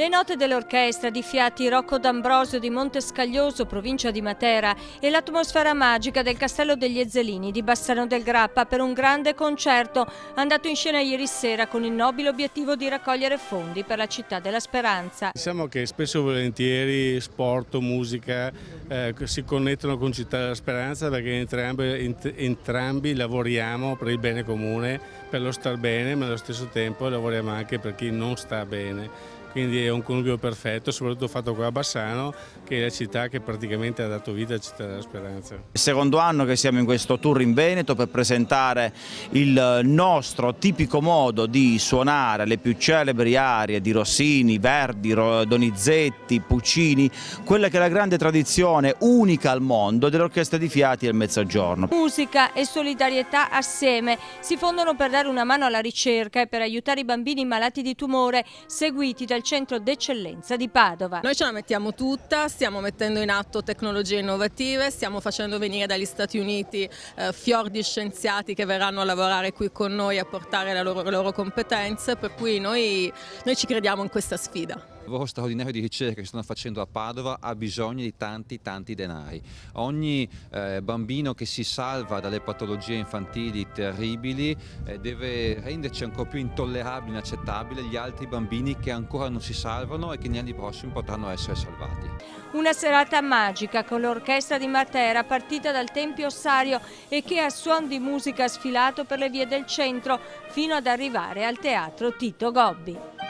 Le note dell'orchestra di Fiati Rocco D'Ambrosio di Montescaglioso, provincia di Matera, e l'atmosfera magica del Castello degli Ezzelini di Bassano del Grappa per un grande concerto andato in scena ieri sera con il nobile obiettivo di raccogliere fondi per la città della Speranza. Diciamo che spesso e volentieri sport o musica si connettono con Città della Speranza, perché entrambi lavoriamo per il bene comune, per lo star bene, ma allo stesso tempo lavoriamo anche per chi non sta bene. Quindi è un connubio perfetto, soprattutto fatto qua a Bassano, che è la città che praticamente ha dato vita a Città della Speranza. È il secondo anno che siamo in questo tour in Veneto per presentare il nostro tipico modo di suonare le più celebri arie di Rossini, Verdi, Donizetti, Puccini, quella che è la grande tradizione unica al mondo dell'orchestra di Fiati al Mezzogiorno. Musica e solidarietà assieme si fondono per dare una mano alla ricerca e per aiutare i bambini malati di tumore seguiti dal Centro d'Eccellenza di Padova. Noi ce la mettiamo tutta, stiamo mettendo in atto tecnologie innovative, stiamo facendo venire dagli Stati Uniti fior di scienziati che verranno a lavorare qui con noi a portare le loro competenze, per cui noi ci crediamo in questa sfida. Il lavoro straordinario di ricerca che stanno facendo a Padova ha bisogno di tanti denari. Ogni bambino che si salva dalle patologie infantili terribili deve renderci ancora più intollerabili e inaccettabili gli altri bambini che ancora non si salvano e che negli anni prossimi potranno essere salvati. Una serata magica con l'orchestra di Matera partita dal Tempio Ossario e che a suon di musica ha sfilato per le vie del centro fino ad arrivare al Teatro Tito Gobbi.